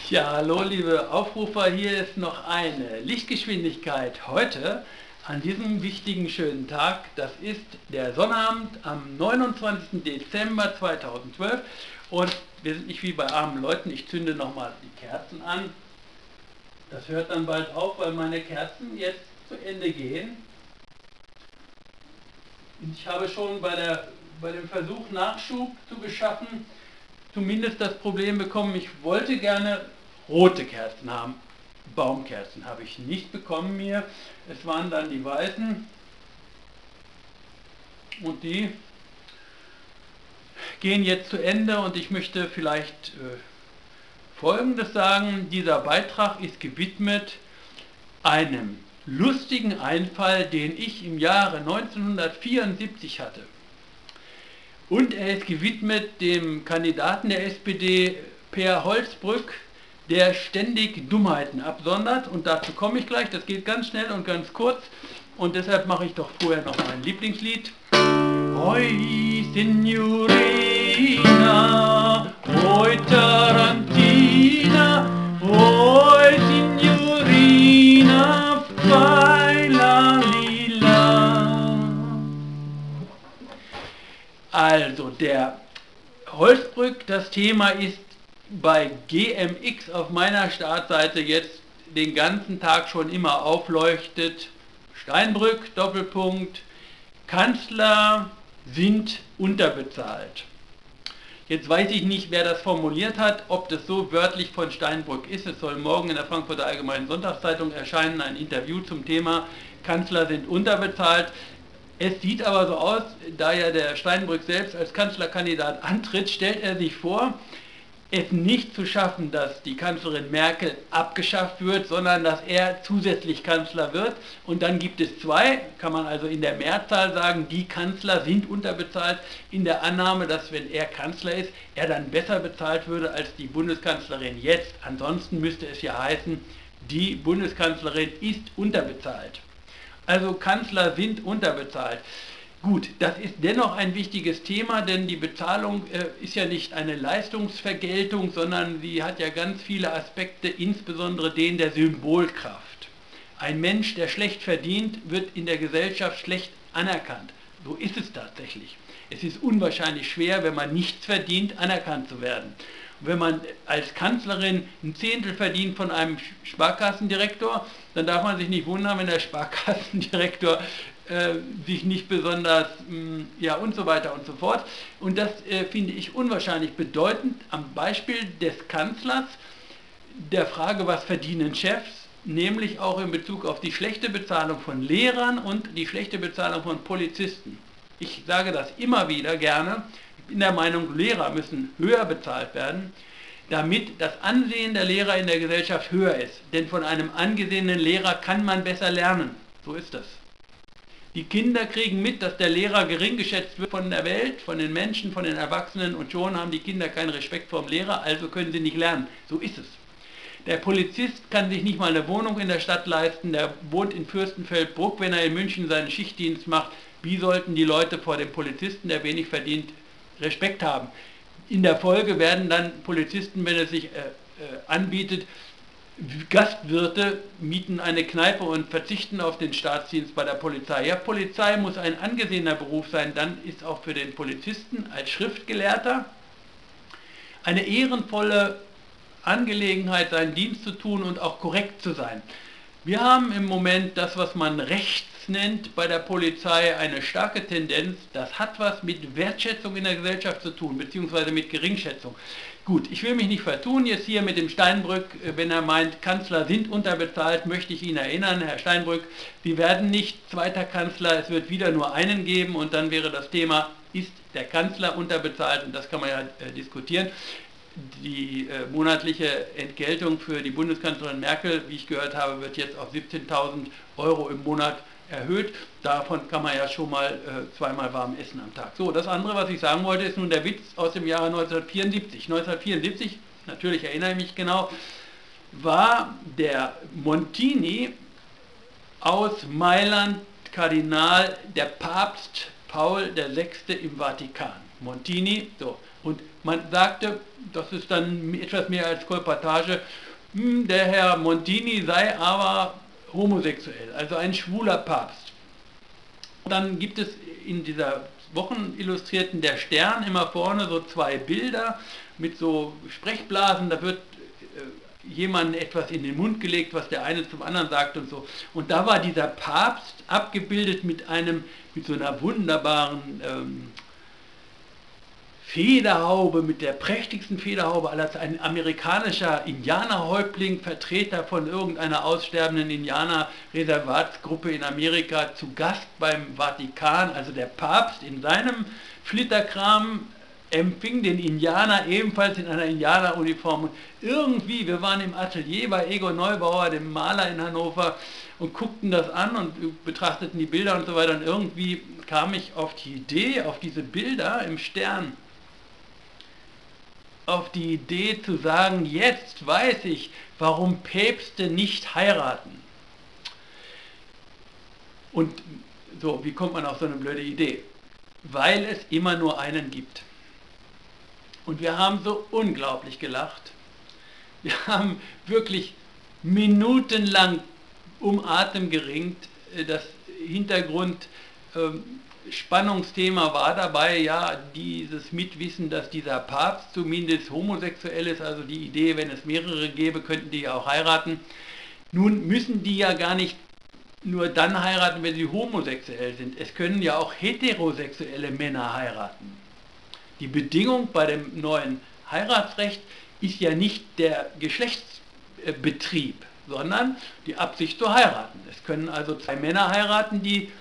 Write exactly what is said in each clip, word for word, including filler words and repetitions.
Ja, hallo liebe Aufrufer, hier ist noch eine Lichtgeschwindigkeit heute an diesem wichtigen schönen Tag. Das ist der Sonnabend am neunundzwanzigsten Dezember zweitausendzwölf und wir sind nicht wie bei armen Leuten, ich zünde nochmal die Kerzen an. Das hört dann bald auf, weil meine Kerzen jetzt zu Ende gehen. Ich habe schon bei, der, bei dem Versuch Nachschub zu beschaffen zumindest das Problem bekommen, ich wollte gerne rote Kerzen haben. Baumkerzen habe ich nicht bekommen mir. Es waren dann die weißen und die gehen jetzt zu Ende und ich möchte vielleicht äh, Folgendes sagen. Dieser Beitrag ist gewidmet einem lustigen Einfall, den ich im Jahre neunzehnhundertvierundsiebzig hatte. Und er ist gewidmet dem Kandidaten der S P D, Per Holzbrück, der ständig Dummheiten absondert. Und dazu komme ich gleich, das geht ganz schnell und ganz kurz. Und deshalb mache ich doch vorher noch mein Lieblingslied. Hoi Signorina, hoi Tarantina, hoi Signorina, fai la lila. Also der Holzbrück, das Thema ist bei G M X auf meiner Startseite jetzt den ganzen Tag schon immer aufleuchtet. Steinbrück, Doppelpunkt, Kanzler sind unterbezahlt. Jetzt weiß ich nicht, wer das formuliert hat, ob das so wörtlich von Steinbrück ist. Es soll morgen in der Frankfurter Allgemeinen Sonntagszeitung erscheinen, ein Interview zum Thema Kanzler sind unterbezahlt. Es sieht aber so aus, da ja der Steinbrück selbst als Kanzlerkandidat antritt, stellt er sich vor, es nicht zu schaffen, dass die Kanzlerin Merkel abgeschafft wird, sondern dass er zusätzlich Kanzler wird. Und dann gibt es zwei, kann man also in der Mehrzahl sagen, die Kanzler sind unterbezahlt, in der Annahme, dass wenn er Kanzler ist, er dann besser bezahlt würde als die Bundeskanzlerin jetzt. Ansonsten müsste es ja heißen, die Bundeskanzlerin ist unterbezahlt. Also Kanzler sind unterbezahlt. Gut, das ist dennoch ein wichtiges Thema, denn die Bezahlung äh, ist ja nicht eine Leistungsvergeltung, sondern sie hat ja ganz viele Aspekte, insbesondere den der Symbolkraft. Ein Mensch, der schlecht verdient, wird in der Gesellschaft schlecht anerkannt. So ist es tatsächlich. Es ist unwahrscheinlich schwer, wenn man nichts verdient, anerkannt zu werden. Wenn man als Kanzlerin ein Zehntel verdient von einem Sparkassendirektor, dann darf man sich nicht wundern, wenn der Sparkassendirektor äh, sich nicht besonders, mh, ja und so weiter und so fort. Und das äh, finde ich unwahrscheinlich bedeutend am Beispiel des Kanzlers, der Frage, was verdienen Chefs, nämlich auch in Bezug auf die schlechte Bezahlung von Lehrern und die schlechte Bezahlung von Polizisten. Ich sage das immer wieder gerne. Ich bin der Meinung, Lehrer müssen höher bezahlt werden, damit das Ansehen der Lehrer in der Gesellschaft höher ist. Denn von einem angesehenen Lehrer kann man besser lernen. So ist das. Die Kinder kriegen mit, dass der Lehrer gering geschätzt wird von der Welt, von den Menschen, von den Erwachsenen und schon haben die Kinder keinen Respekt vor dem Lehrer, also können sie nicht lernen. So ist es. Der Polizist kann sich nicht mal eine Wohnung in der Stadt leisten, der wohnt in Fürstenfeldbruck, wenn er in München seinen Schichtdienst macht. Wie sollten die Leute vor dem Polizisten, der wenig verdient, Respekt haben? In der Folge werden dann Polizisten, wenn es sich äh, äh, anbietet, Gastwirte mieten eine Kneipe und verzichten auf den Staatsdienst bei der Polizei. Ja, Polizei muss ein angesehener Beruf sein, dann ist auch für den Polizisten als Schriftgelehrter eine ehrenvolle Angelegenheit, seinen Dienst zu tun und auch korrekt zu sein. Wir haben im Moment das, was man rechts nennt bei der Polizei, eine starke Tendenz. Das hat was mit Wertschätzung in der Gesellschaft zu tun, beziehungsweise mit Geringschätzung. Gut, ich will mich nicht vertun jetzt hier mit dem Steinbrück, wenn er meint, Kanzler sind unterbezahlt, möchte ich ihn erinnern, Herr Steinbrück, Sie werden nicht zweiter Kanzler, es wird wieder nur einen geben und dann wäre das Thema, ist der Kanzler unterbezahlt, und das kann man ja äh, diskutieren. Die äh, monatliche Entgeltung für die Bundeskanzlerin Merkel, wie ich gehört habe, wird jetzt auf siebzehntausend Euro im Monat erhöht. Davon kann man ja schon mal äh, zweimal warm essen am Tag. So, das andere, was ich sagen wollte, ist nun der Witz aus dem Jahre neunzehnhundertvierundsiebzig. neunzehnhundertvierundsiebzig, natürlich erinnere ich mich genau, war der Montini aus Mailand Kardinal, der Papst Paul der Sechste im Vatikan. Montini, so. Und man sagte, das ist dann etwas mehr als Kolportage, hm, der Herr Montini sei aber homosexuell, also ein schwuler Papst. Dann gibt es in dieser Wochenillustrierten Der Stern immer vorne so zwei Bilder mit so Sprechblasen, da wird äh, jemandem etwas in den Mund gelegt, was der eine zum anderen sagt und so. Und da war dieser Papst abgebildet mit einem, mit so einer wunderbaren ähm, Federhaube, mit der prächtigsten Federhaube aller Zeiten, ein amerikanischer Indianerhäuptling, Vertreter von irgendeiner aussterbenden Indianerreservatsgruppe in Amerika, zu Gast beim Vatikan, also der Papst in seinem Flitterkram empfing den Indianer ebenfalls in einer Indianeruniform. Und irgendwie, wir waren im Atelier bei Egon Neubauer, dem Maler in Hannover, und guckten das an und betrachteten die Bilder und so weiter. Und irgendwie kam ich auf die Idee, auf diese Bilder im Stern, auf die Idee zu sagen, jetzt weiß ich, warum Päpste nicht heiraten. Und so, wie kommt man auf so eine blöde Idee? Weil es immer nur einen gibt. Und wir haben so unglaublich gelacht. Wir haben wirklich minutenlang um Atem geringt. Das Hintergrund ähm, Spannungsthema war dabei ja dieses Mitwissen, dass dieser Papst zumindest homosexuell ist, also die Idee, wenn es mehrere gäbe, könnten die ja auch heiraten. Nun müssen die ja gar nicht nur dann heiraten, wenn sie homosexuell sind. Es können ja auch heterosexuelle Männer heiraten. Die Bedingung bei dem neuen Heiratsrecht ist ja nicht der Geschlechtsbetrieb, sondern die Absicht zu heiraten. Es können also zwei Männer heiraten, die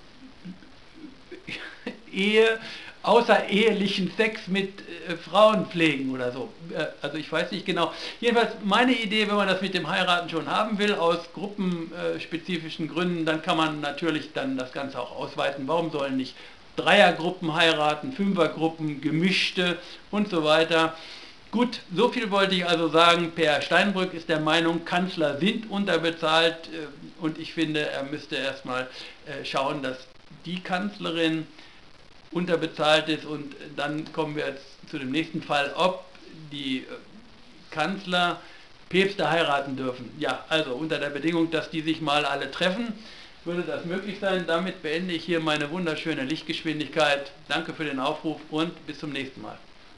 Ehe, außerehelichen Sex mit äh, Frauen pflegen oder so. Äh, also ich weiß nicht genau. Jedenfalls meine Idee, wenn man das mit dem Heiraten schon haben will, aus gruppenspezifischen Gründen, dann kann man natürlich dann das Ganze auch ausweiten. Warum sollen nicht Dreiergruppen heiraten, Fünfergruppen, gemischte und so weiter. Gut, so viel wollte ich also sagen. Per Steinbrück ist der Meinung, Kanzler sind unterbezahlt äh, und ich finde, er müsste erstmal äh, schauen, dass die Kanzlerin unterbezahlt ist, und dann kommen wir jetzt zu dem nächsten Fall, ob die Kanzler Päpste heiraten dürfen. Ja, also unter der Bedingung, dass die sich mal alle treffen, würde das möglich sein. Damit beende ich hier meine wunderschöne Lichtgeschwindigkeit. Danke für den Aufruf und bis zum nächsten Mal.